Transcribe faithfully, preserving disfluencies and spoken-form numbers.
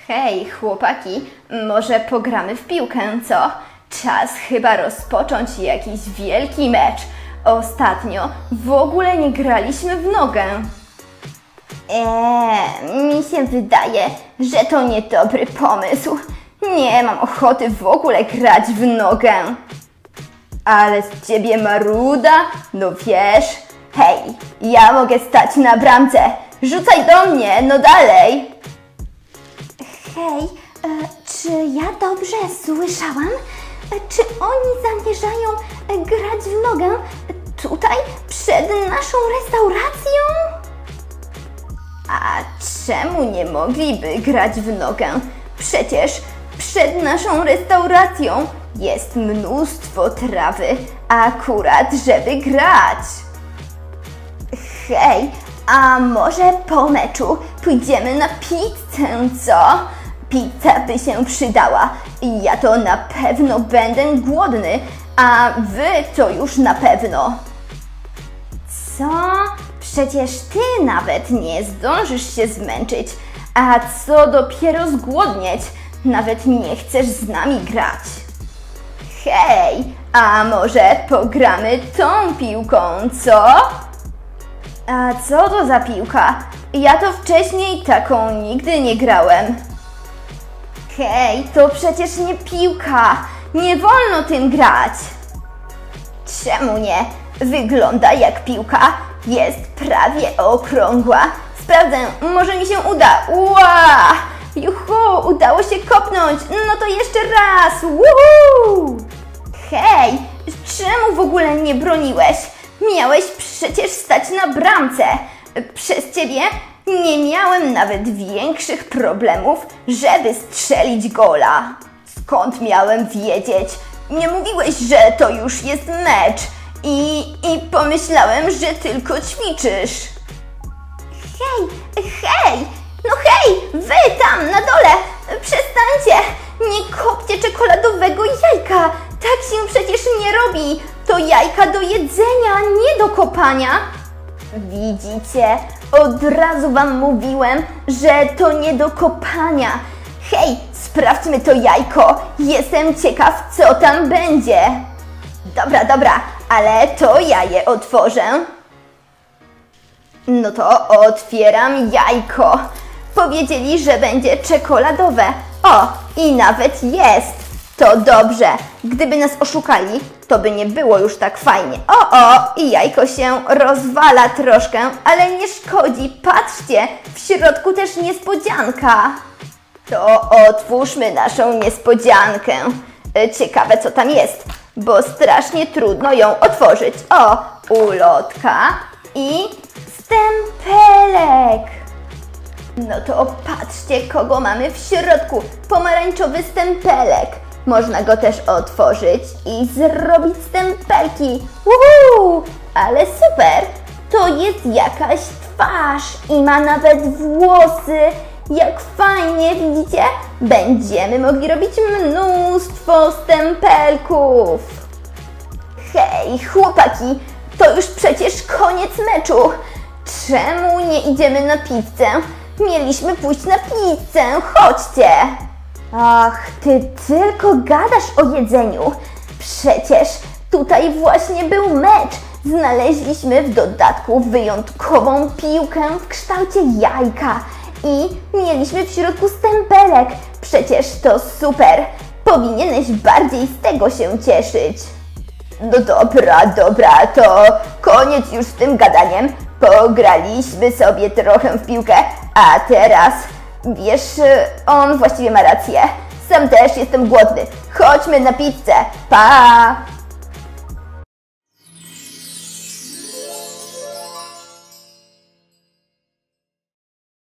Hej, chłopaki, może pogramy w piłkę, co? Czas chyba rozpocząć jakiś wielki mecz. Ostatnio w ogóle nie graliśmy w nogę. Eee, mi się wydaje, że to niedobry pomysł. Nie mam ochoty w ogóle grać w nogę. Ale z ciebie maruda? No wiesz. Hej, ja mogę stać na bramce. Rzucaj do mnie, no dalej. Hej, e, czy ja dobrze słyszałam? E, czy oni zamierzają e, grać w nogę e, tutaj, przed naszą restauracją? A czemu nie mogliby grać w nogę? Przecież przed naszą restauracją jest mnóstwo trawy, akurat żeby grać. Hej, a może po meczu pójdziemy na pizzę, co? Pizza by się przydała i ja to na pewno będę głodny, a wy to już na pewno. Co? Przecież ty nawet nie zdążysz się zmęczyć, a co dopiero zgłodnieć? Nawet nie chcesz z nami grać. Hej, a może pogramy tą piłką, co? A co to za piłka? Ja to wcześniej taką nigdy nie grałem. Hej, to przecież nie piłka. Nie wolno tym grać. Czemu nie? Wygląda jak piłka. Jest prawie okrągła. Sprawdzę, może mi się uda. Ła! Juhu, udało się kopnąć. No to jeszcze raz. Woohoo! Hej, czemu w ogóle nie broniłeś? Miałeś przecież stać na bramce. Przez ciebie nie miałem nawet większych problemów, żeby strzelić gola. Skąd miałem wiedzieć? Nie mówiłeś, że to już jest mecz i, i pomyślałem, że tylko ćwiczysz. Hej, hej, no hej, wy tam na dole, przestańcie, nie kopcie czekoladowego jajka, tak się przecież nie robi, to jajka do jedzenia, nie do kopania. Widzicie, od razu wam mówiłem, że to nie do kopania. Hej, sprawdźmy to jajko, jestem ciekaw, co tam będzie. Dobra, dobra, ale to ja je otworzę. No to otwieram jajko. Powiedzieli, że będzie czekoladowe. O, i nawet jest. To dobrze. Gdyby nas oszukali, to by nie było już tak fajnie. O, o, i jajko się rozwala troszkę, ale nie szkodzi. Patrzcie, w środku też niespodzianka. To otwórzmy naszą niespodziankę. Ciekawe, co tam jest, bo strasznie trudno ją otworzyć. O, ulotka i stempelek. No to patrzcie, kogo mamy w środku. Pomarańczowy stempelek. Można go też otworzyć i zrobić stempelki. Uhu! Ale super! To jest jakaś twarz i ma nawet włosy. Jak fajnie, widzicie? Będziemy mogli robić mnóstwo stempelków. Hej, chłopaki, to już przecież koniec meczu. Czemu nie idziemy na pizzę? Mieliśmy pójść na pizzę, chodźcie! Ach, ty tylko gadasz o jedzeniu. Przecież tutaj właśnie był mecz. Znaleźliśmy w dodatku wyjątkową piłkę w kształcie jajka i mieliśmy w środku stempelek. Przecież to super. Powinieneś bardziej z tego się cieszyć. No dobra, dobra, to koniec już z tym gadaniem. Pograliśmy sobie trochę w piłkę, a teraz, wiesz, on właściwie ma rację. Sam też jestem głodny. Chodźmy na pizzę. Pa!